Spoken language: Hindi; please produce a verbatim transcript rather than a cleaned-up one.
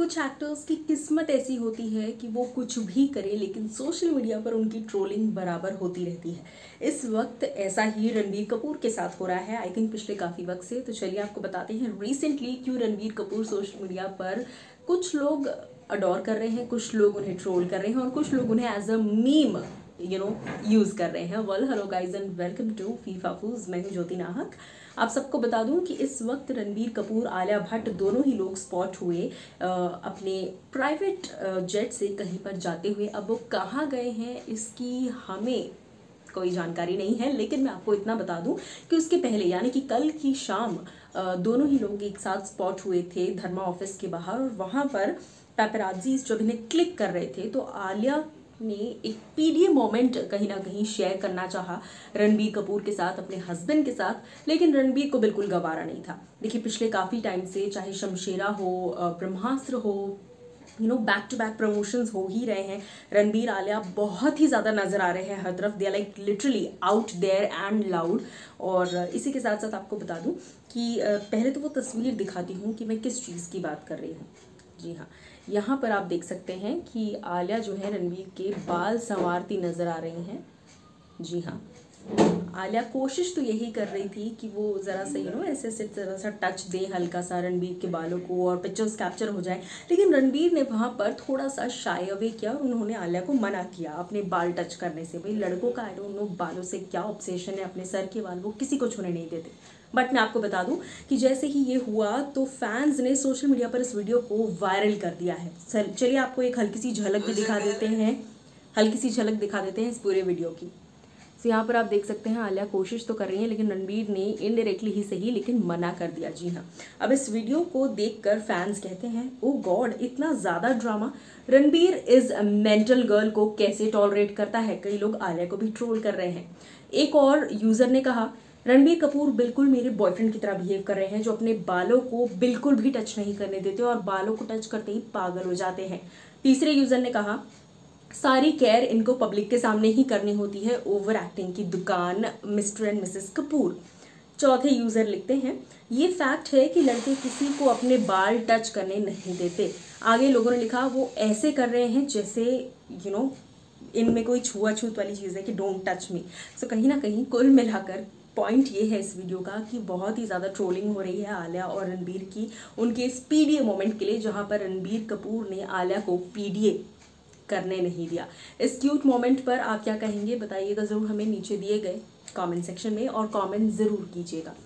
कुछ एक्टर्स की किस्मत ऐसी होती है कि वो कुछ भी करे लेकिन सोशल मीडिया पर उनकी ट्रोलिंग बराबर होती रहती है। इस वक्त ऐसा ही रणबीर कपूर के साथ हो रहा है, आई थिंक पिछले काफ़ी वक्त से। तो चलिए आपको बताते हैं रिसेंटली क्यों रणबीर कपूर सोशल मीडिया पर कुछ लोग अडोर कर रहे हैं, कुछ लोग उन्हें ट्रोल कर रहे हैं और कुछ लोग उन्हें as a meme you know use कर रहे हैं। Well hello guys and welcome to FIFA फूज। मैं हूं ज्योति नाहक। आप सबको बता दूं कि इस वक्त रणबीर कपूर आलिया भट्ट दोनों ही लोग स्पॉट हुए आ, अपने प्राइवेट जेट से कहीं पर जाते हुए। अब वो कहाँ गए हैं इसकी हमें कोई जानकारी नहीं है, लेकिन मैं आपको इतना बता दूं कि उसके पहले यानी कि कल की शाम दोनों ही लोग एक साथ स्पॉट हुए थे धर्मा ऑफिस के बाहर, और वहाँ पर पैपराजीज जब इन्हें क्लिक कर रहे थे तो आलिया ने एक पीडीए मोमेंट कहीं ना कहीं शेयर करना चाहा रणबीर कपूर के साथ, अपने हस्बैंड के साथ, लेकिन रणबीर को बिल्कुल गवारा नहीं था। देखिए पिछले काफ़ी टाइम से चाहे शमशेरा हो, ब्रह्मास्त्र हो, you know back to back promotions हो ही रहे हैं। रणबीर आलिया बहुत ही ज़्यादा नजर आ रहे हैं हर तरफ, they are like literally out there and loud. और इसी के साथ साथ आपको बता दूं कि पहले तो वो तस्वीर दिखाती हूँ कि मैं किस चीज़ की बात कर रही हूँ। जी हाँ, यहाँ पर आप देख सकते हैं कि आलिया जो है रणबीर के बाल संवारती नजर आ रही हैं। जी हाँ, आलिया कोशिश तो यही कर रही थी कि वो ज़रा सा यू नो ऐसे ऐसे ज़रा सा टच दे हल्का सा रणबीर के बालों को और पिक्चर्स कैप्चर हो जाए, लेकिन रणबीर ने वहाँ पर थोड़ा सा शाय अवे किया और उन्होंने आलिया को मना किया अपने बाल टच करने से। भाई लड़कों का आई डोंट नो बालों से क्या ऑब्सेशन है, अपने सर के बाल वो किसी को छूने नहीं देते। बट मैं आपको बता दूं कि जैसे ही ये हुआ तो फैंस ने सोशल मीडिया पर इस वीडियो को वायरल कर दिया है। चलिए आपको एक हल्की सी झलक भी दिखा देते हैं, हल्की सी झलक दिखा देते हैं इस पूरे वीडियो की। तो यहाँ पर आप देख सकते हैं आलिया कोशिश तो कर रही है, लेकिन रणबीर ने इनडायरेक्टली ही सही लेकिन मना कर दिया। जी हाँ, अब इस वीडियो को देखकर फैंस कहते हैं ओ गॉड इतना ज़्यादा drama, Ranbir is mental girl को कैसे टॉलरेट करता है। कई लोग आलिया को भी ट्रोल कर रहे हैं। एक और यूज़र ने कहा रणबीर कपूर बिल्कुल मेरे बॉयफ्रेंड की तरह बिहेव कर रहे हैं जो अपने बालों को बिल्कुल भी टच नहीं करने देते और बालों को टच करते ही पागल हो जाते हैं। तीसरे यूज़र ने कहा सारी केयर इनको पब्लिक के सामने ही करनी होती है, ओवर एक्टिंग की दुकान मिस्टर एंड मिसेस कपूर। चौथे यूज़र लिखते हैं ये फैक्ट है कि लड़के किसी को अपने बाल टच करने नहीं देते। आगे लोगों ने लिखा वो ऐसे कर रहे हैं जैसे यू नो इनमें कोई छुआछूत वाली चीज़ है कि डोंट टच मी। सो कहीं ना कहीं कुल मिलाकर पॉइंट ये है इस वीडियो का कि बहुत ही ज़्यादा ट्रोलिंग हो रही है आलिया और रणबीर की उनके इस पीडीए मोमेंट के लिए, जहाँ पर रणबीर कपूर ने आलिया को पीडीए करने नहीं दिया। इस क्यूट मोमेंट पर आप क्या कहेंगे बताइएगा ज़रूर हमें नीचे दिए गए कमेंट सेक्शन में, और कमेंट ज़रूर कीजिएगा।